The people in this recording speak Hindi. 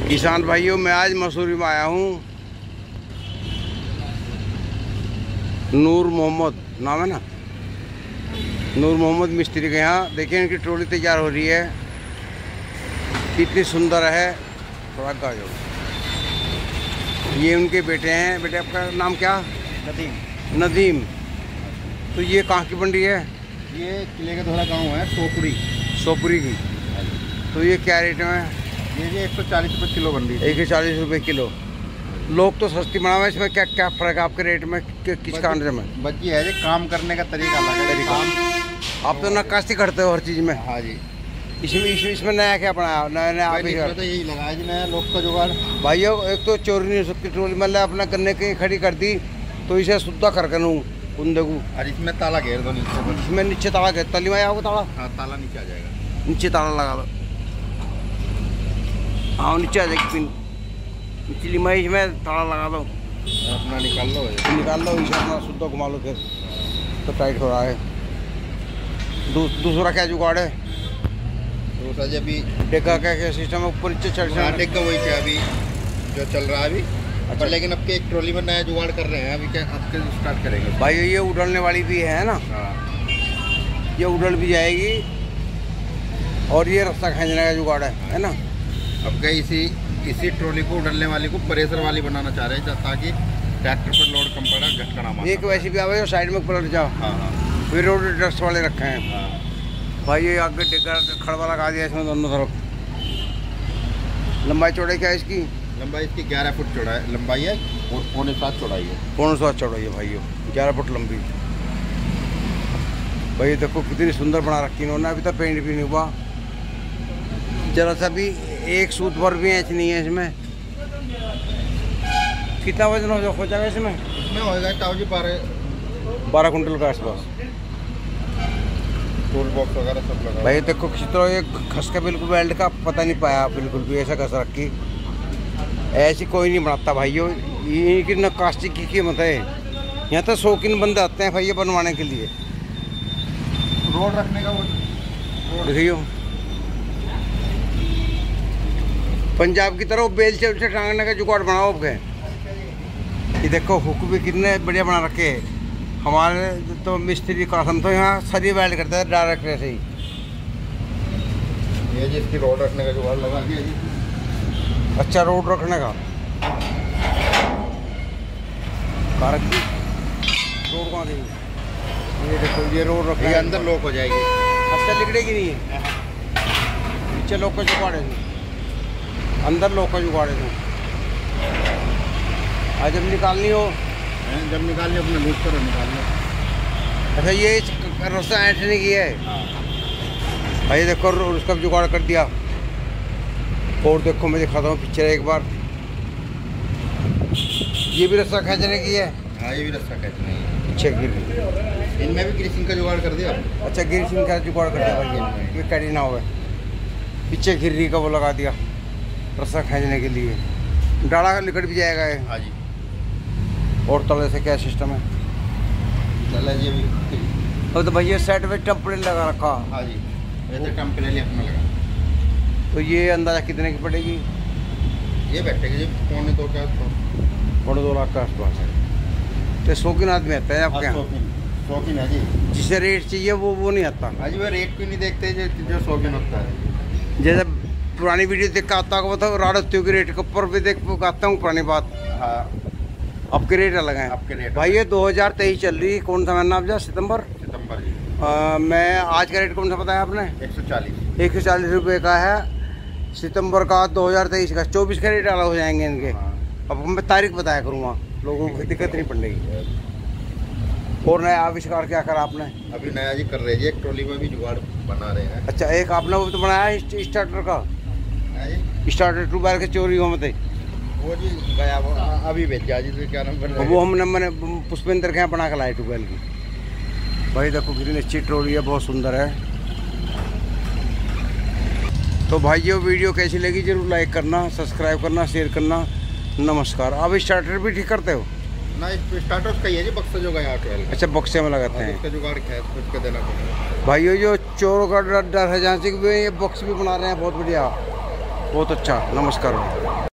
किसान भाइयों, मैं आज मसूरी में आया हूँ। नूर मोहम्मद नाम है ना, नूर मोहम्मद मिस्त्री के यहाँ। देखिए इनकी ट्रॉली तैयार हो रही है, कितनी सुंदर है। थोड़ा गाजो, ये उनके बेटे हैं। बेटे आपका नाम क्या? नदीम। नदीम। तो ये कहाँ की मंडी है? ये किले का थोड़ा गांव है, सोपुरी की। तो ये क्या रेट में है? ये 140 रुपये किलो बन रही है। 140 रुपये किलो। लोग तो सस्ती बना हुआ है, इसमें क्या क्या फ़र्क है आपके रेट में? किस कारण में? बच्ची है जी, काम करने का तरीका अलग है। काम आप तो नक्काशी करते हो हर चीज़ में। हाँ जी। इसमें नया क्या बनाया? नया आप ही तो यही लगाया जी, नया लोग का जुगाड़। भाइयों, एक तो चोरी नहीं हो सकती ट्रॉली, मतलब अपना करने की खड़ी कर दी तो इसे शुद्धा कर लूँ कुंदे को। और इसमें ताला घेर दो नीचे। इसमें नीचे ताला घेर, तली में आओ ताला। हाँ, ताला नीचे आ जाएगा। नीचे ताला लगा दो। हाँ, नीचे आ जाएगी पिन। निचली मई में ताला लगा दो, अपना निकाल लो इसे अपना शुद्ध घुमा लो। फिर तो टाइट हो रहा है। दूसरा क्या जुगाड़ है? दूसरा जी अभी डेका क्या सिस्टम है? ऊपर नीचे चढ़ डेका वही क्या अभी जो चल रहा है अभी। अच्छा, लेकिन अब के एक ट्रॉली में नया जुगाड़ कर रहे हैं अभी। क्या अब के स्टार्ट करेंगे भाई? ये उड़ने वाली भी है ना? हाँ, ये उड़ल भी जाएगी। और ये रास्ता खींचने का जुगाड़ है ना? अब क्या इसी ट्रॉली को उड़ने वाली को प्रेशर वाली बनाना चाह रहे हैं, ताकि ट्रैक्टर पर लोड कम पड़ा, झटका ना मारे। एक वैसी भी आवे जो साइड में पलट जाओ। हाँ हाँ। फिर रोड डस्ट वाले रखे हैं। हाँ। भाई ये आगे डेकर खड़वा लगा दिया इसमें दोनों तरफ। लंबाई चौड़ाई क्या है इसकी? लंबाई इसकी 11 फुट चौड़ाई लंबाई है और 6.25 चौड़ाई है। 6.25 चौड़ाई है भाइयों, 11 फुट लंबी। भाई देखो कितनी सुंदर बना रखी इन्होंने। अभी तक पेंट भी नहीं हुआ, जरा सा भी एक सूत भर भी ऐसी नहीं है इसमें। कितना वजन हो जाएगा इसमें? इसमें होएगा ताऊ जी 12 कुंटल के आसपास। टूल बॉक्स वगैरह सब लगा। भाई देखो किस तरह ये खस का बिल्कुल वेल्ड का पता नहीं पाया, बिल्कुल भी ऐसा घस रखी। ऐसी कोई नहीं बनाता भाइयों। इनकी नक्काशी की कीमत है। यहाँ तो शौकीन बंदे आते हैं भाई ये बनवाने के लिए। रोड रखने का वो देखियो, पंजाब की तरह बेल से उल्टे टांगने का जुगाड़ बनाओ आपके। ये देखो हुक भी कितने बढ़िया बना रखे हैं। हमारे तो मिस्त्री कासम तो यहाँ सरी वेल्ड करते हैं डायरेक्ट ऐसे ही। ये जी इसकी रोड रखने का जुगाड़ लगा दिया जी। अच्छा, रोड रखने का कारक की रोड कहाँ गई? ये देखो, ये रोड रखने ये अंदर लॉक हो जाएगी। अच्छा, लिकड़ेगी नहीं है। नीचे लोग का जुगाड़ है, अंदर लोग का जुगाड़ है। आज जब निकालनी हो, जब निकालनी अपने लूज करो, निकाल लो। अच्छा, ये रास्ता ऐंठने की है। भाई देखो उसका जुगाड़ कर दिया। और देखो मैं दिखाता हूँ पिक्चर एक बार। ये भी रास्ता खींचने की है। हाँ, ये भी रास्ता खींचने की है। पीछे गिर, इनमें भी ग्रीसिंग का जुगाड़ कर दिया। अच्छा, ग्रीसिंग का जुगाड़ कर दिया भाई। ये कैडी ना हो, पीछे घिर्री का वो लगा दिया रास्ता खींचने के लिए। डाला का निकट भी जाएगा ये। हाँ जी। और तले से क्या सिस्टम है? चला जी अभी। तो भैया सेट में टेम्परेट लगा रखा। हाँ जी, ऐसे टेम्परेरी अपना लगा। तो ये अंदाजा कितने की पड़ेगी? ये बैठेगी जी 2.25 के आसपास। 2.5 लाख के आसपास है। तो शौकीन आदमी आता है आपके यहाँ? शौकीन है जी। जिसे रेट चाहिए वो नहीं आता। हाँ जी, वो रेट क्यों नहीं देखते जो शौकीन होता है। जैसे पुरानी वीडियो देख के आता होगा तो राड़तियों के रेट के ऊपर भी देख आता हूँ पुरानी बात। हाँ, आपके रेट अलग हैं। आपके रेट भाई ये 2023 चल रही। कौन सा महीना आप? सितंबर जी। मैं आज का रेट कौन सा बताया आपने? 140 रुपये का है सितंबर का 2023 का। 24 का रेट अलग हो जाएंगे इनके। हाँ। अब मैं तारीख बताया करूँगा, लोगों को दिक्कत नहीं पड़ेगी। और नया आविष्कार क्या करा आपने? अभी नया जी कर रहे जी, एक ट्रॉली में भी जुगाड़ बना रहे हैं। अच्छा, एक आपने वो तो बनाया है स्टार्टर का। स्टार्टर ट्यूबवेल के चोरी हो मत। वो जी गया, वो अभी भेजा जी। तो क्या नाम बन रहा है? वो मैंने पुष्पेंद्र के यहाँ बना के लाए ट्यूबवेल की। भाई देखो कितनी अच्छी ट्रॉली है, बहुत सुंदर है। तो भाइयों, वीडियो कैसी लगी जरूर लाइक करना, सब्सक्राइब करना, शेयर करना। नमस्कार। आप स्टार्टर भी ठीक करते हो? ना, स्टार्टर का ही है जी, बक्सा जो गया 12। अच्छा, बक्से में लगाते हैं। इसका जुगाड़ खैस कुछ देना पड़ेगा। भाइयों, जो चोरों का डर है, जहाँ से भी ये बॉक्स भी बना रहे हैं बहुत बढ़िया। बहुत अच्छा, नमस्कार भाई।